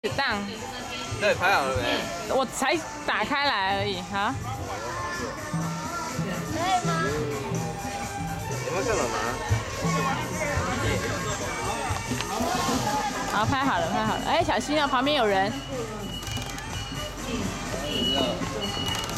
档， 对，拍好了没？ 我才打开来而已，好。 可以吗？ 你们干嘛？ 好，拍好了，拍好了。哎，小心哦，旁边有人。